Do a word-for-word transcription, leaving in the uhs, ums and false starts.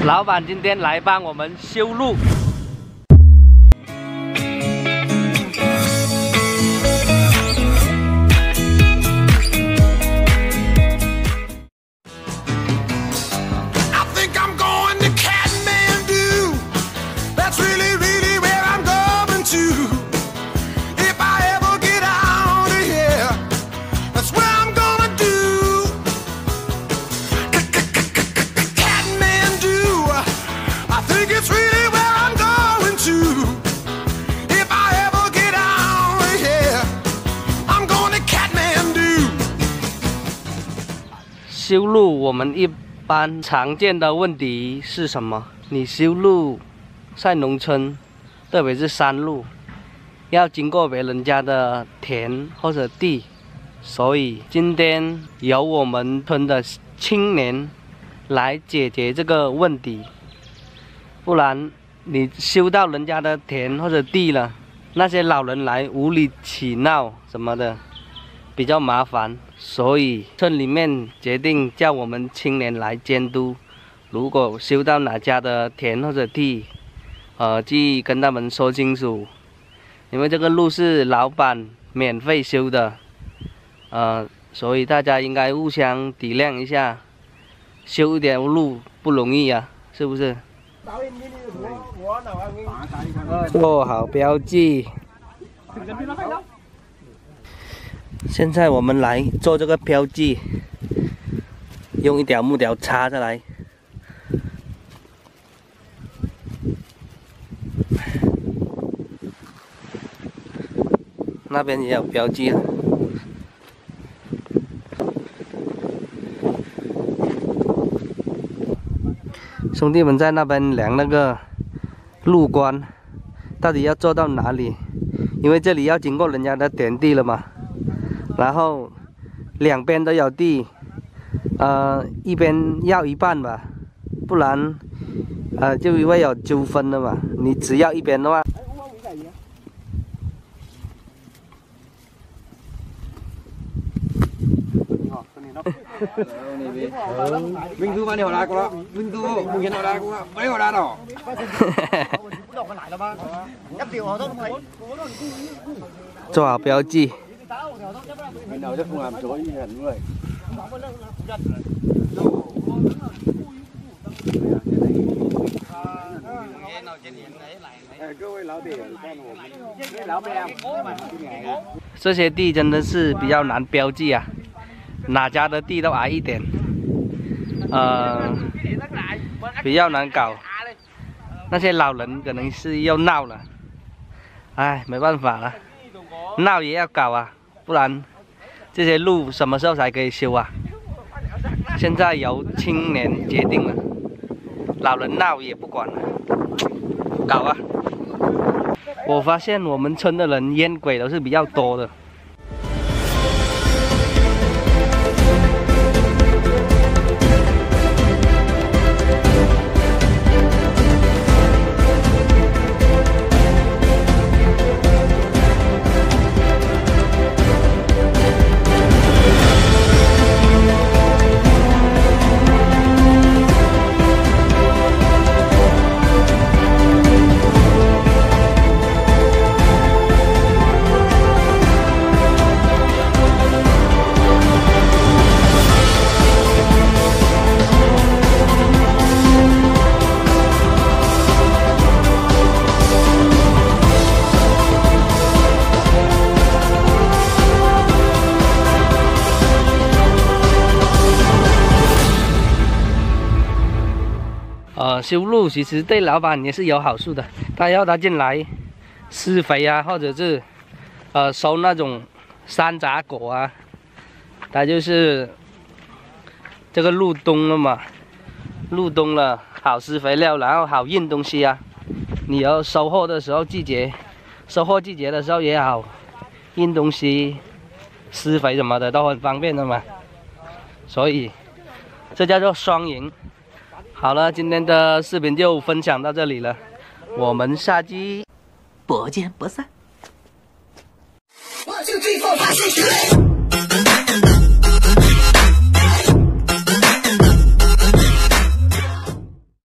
老板今天来帮我们修路。 修路，我们一般常见的问题是什么？你修路在农村，特别是山路，要经过别人家的田或者地，所以今天由我们村的青年来解决这个问题。不然你修到人家的田或者地了，那些老人来无理取闹什么的，比较麻烦。 所以村里面决定叫我们青年来监督，如果修到哪家的田或者地，呃，去跟他们说清楚，因为这个路是老板免费修的，呃，所以大家应该互相体谅一下，修一条路不容易啊，是不是？做好标记。 现在我们来做这个标记，用一条木条插下来。那边也有标记了。兄弟们在那边量那个路关，到底要做到哪里？因为这里要经过人家的田地了嘛。 然后两边都有地，呃，一边要一半吧，不然呃就会有纠纷的嘛。你只要一边的话， Minh Thư bạn hiểu là có Minh Thư mừng hiện là có mấy họ đã đỏ. 做好标记。 Bên nào chắc không làm chối hẳn người.各位老铁，老板， 这些地真的是比较难标记啊，哪家的地都矮一点，呃，比较难搞。那些老人可能是要闹了，哎，没办法了，闹也要搞啊，不然这些路什么时候才可以修啊？现在由青年决定了，老人闹也不管了，搞啊！我发现我们村的人烟鬼都是比较多的。 呃，修路其实对老板也是有好处的，他要他进来施肥啊，或者是呃收那种山楂果啊，他就是这个入冬了嘛，入冬了好施肥料，然后好运东西啊。你要收获的时候季节，收获季节的时候也好运东西，施肥什么的都很方便的嘛，所以这叫做双赢。 好了，今天的视频就分享到这里了，我们下期不见不散。One, two, three, four, five, six, seven, eight.